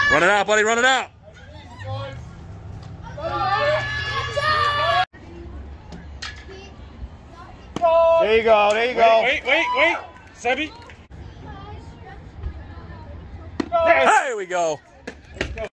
Run it out, buddy. Run it out. There you go. There you go. Wait. Sebby. There we go.